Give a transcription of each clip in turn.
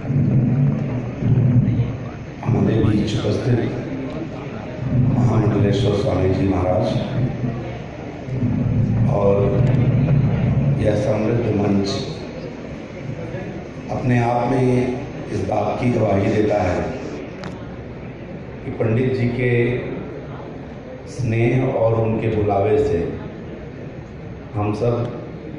हमारे बीच उपस्थित महामंडलेश्वर स्वामी जी महाराज और यह समृद्ध मंच अपने आप में इस बात की गवाही देता है कि पंडित जी के स्नेह और उनके बुलावे से हम सब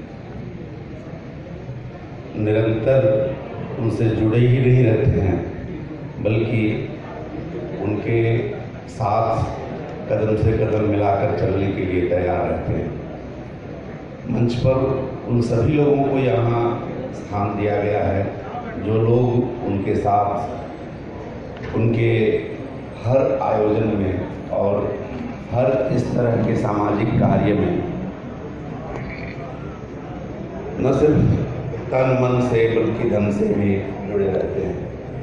निरंतर उनसे जुड़े ही नहीं रहते हैं, बल्कि उनके साथ कदम से कदम मिलाकर चलने के लिए तैयार रहते हैं। मंच पर उन सभी लोगों को यहाँ स्थान दिया गया है जो लोग उनके साथ उनके हर आयोजन में और हर इस तरह के सामाजिक कार्य में न सिर्फ तन मन से बल्कि धन से भी जुड़े रहते हैं।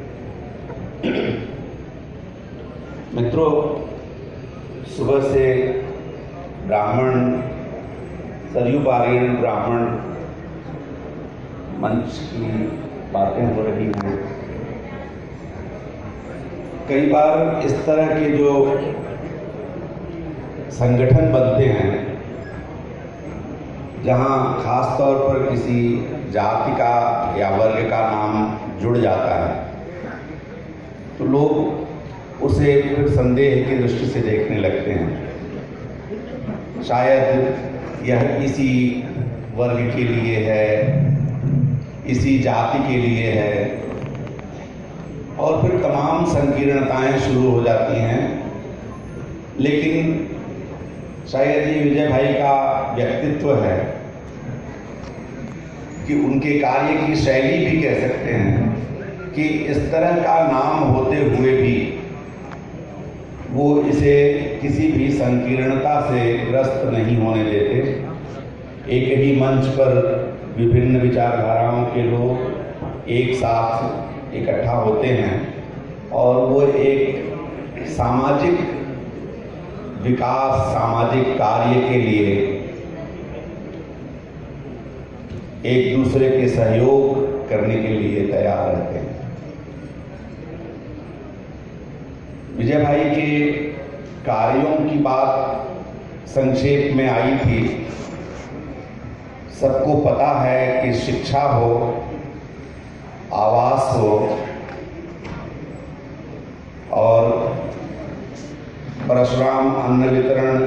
मित्रों, सुबह से ब्राह्मण सरयू पारायण ब्राह्मण मंच की बातें हो रही हैं। कई बार इस तरह के जो संगठन बनते हैं जहां खास तौर पर किसी जाति का या वर्ग का नाम जुड़ जाता है तो लोग उसे फिर संदेह की दृष्टि से देखने लगते हैं। शायद यह इसी वर्ग के लिए है, इसी जाति के लिए है, और फिर तमाम संकीर्णताएं शुरू हो जाती हैं। लेकिन शायद ये विजय भाई का व्यक्तित्व है कि उनके कार्य की शैली भी कह सकते हैं कि इस तरह का नाम होते हुए भी वो इसे किसी भी संकीर्णता से ग्रस्त नहीं होने देते। एक ही मंच पर विभिन्न विचारधाराओं के लोग एक साथ इकट्ठा होते हैं और वो एक सामाजिक विकास, सामाजिक कार्य के लिए एक दूसरे के सहयोग करने के लिए तैयार रहते हैं। विजय भाई के कार्यों की बात संक्षेप में आई थी। सबको पता है कि शिक्षा हो, आवास हो और परशुराम अन्न वितरण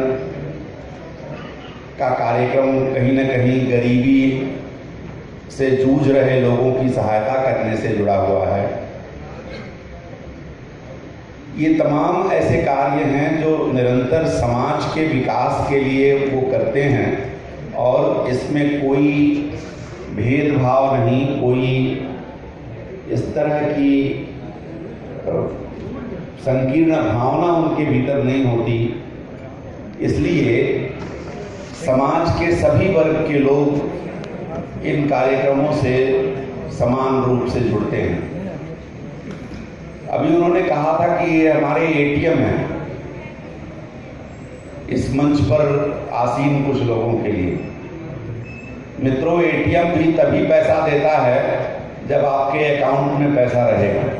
का कार्यक्रम कहीं न कहीं गरीबी से जूझ रहे लोगों की सहायता करने से जुड़ा हुआ है। ये तमाम ऐसे कार्य हैं जो निरंतर समाज के विकास के लिए वो करते हैं और इसमें कोई भेदभाव नहीं, कोई इस तरह की संकीर्ण भावना उनके भीतर नहीं होती। इसलिए समाज के सभी वर्ग के लोग इन कार्यक्रमों से समान रूप से जुड़ते हैं। अभी उन्होंने कहा था कि ये हमारे एटीएम है इस मंच पर आसीन कुछ लोगों के लिए। मित्रों, एटीएम भी तभी पैसा देता है जब आपके अकाउंट में पैसा रहेगा,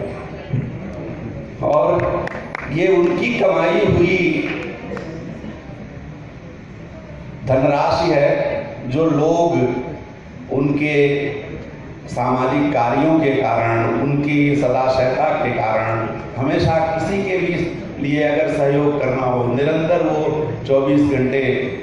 और ये उनकी कमाई हुई धनराशि है जो लोग उनके सामाजिक कार्यों के कारण, उनकी सदाशयता के कारण हमेशा किसी के भी लिए अगर सहयोग करना हो, निरंतर वो 24 घंटे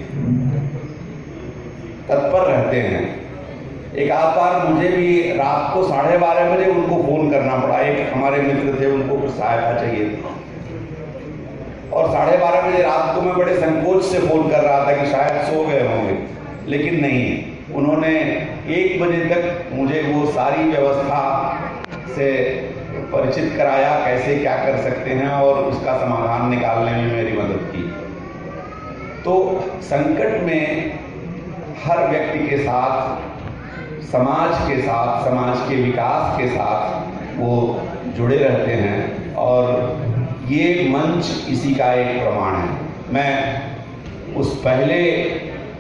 तत्पर रहते हैं। एक आध बार मुझे भी रात को 12:30 बजे उनको फोन करना पड़ा। एक हमारे मित्र थे, उनको कुछ सहायता चाहिए थी और 12:30 बजे रात को मैं बड़े संकोच से फोन कर रहा था कि शायद सो गए होंगे, लेकिन नहीं, उन्होंने 1 बजे तक मुझे वो सारी व्यवस्था से परिचित कराया, कैसे क्या कर सकते हैं, और उसका समाधान निकालने में मेरी मदद की। तो संकट में हर व्यक्ति के साथ, समाज के साथ, समाज के विकास के साथ वो जुड़े रहते हैं और ये मंच इसी का एक प्रमाण है। मैं उस पहले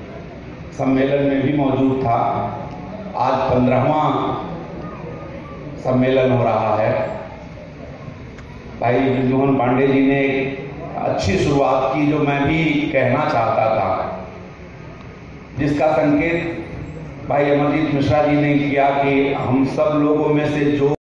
सम्मेलन में भी मौजूद था। आज 15वां सम्मेलन हो रहा है। भाई बृजमोहन पांडे जी ने एक अच्छी शुरुआत की, जो मैं भी कहना चाहता था, जिसका संकेत भाई अमरजीत मिश्रा जी ने किया कि हम सब लोगों में से जो